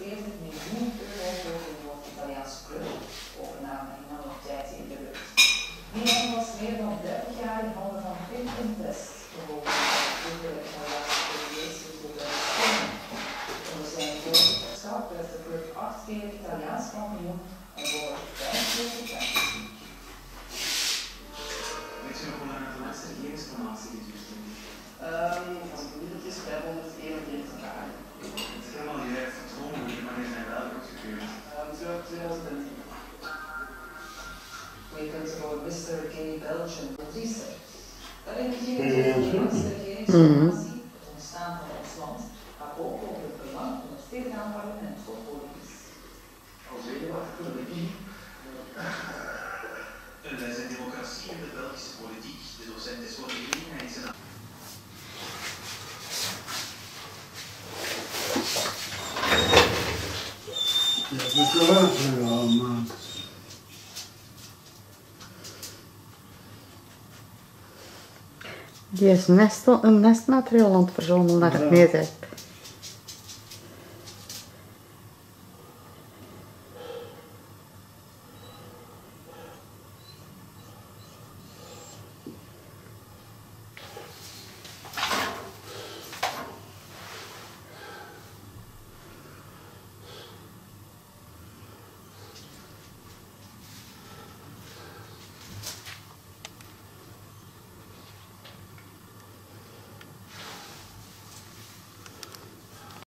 €40 miljoen voor de Noord-Italiaanse club. Overname in een tijd in de lucht. Die was meer dan 30 jaar in handen van Pim Invest, gehoord door de Italiaanse Europese club. Onder zijn voorzitterschap werd de club 8 keer Italiaans kampioen en voor 5 keer de Champions League. Weet je nog hoe lang het de laatste regeringsformatie geduurd heeft? Als ik niet het is, 541 dagen. Het is helemaal juist. Het ongeluk, wanneer zijn wel goedgekeurd? 2010. Weekend voor Mr. Gay Belgium Research. Daarin ging het over de laatste regeringsformatie, het ontstaan van ons land, maar ook over het belang van het federaal parlement voor politiek. Als wegenwacht voor de regime. Een les in democratie in de Belgische politiek. De docent is voor de gelegenheid. Ja, dat is wel uitgegaan, maar... Die is een nestmateriaal aan het verzamelen naar het neerzetten.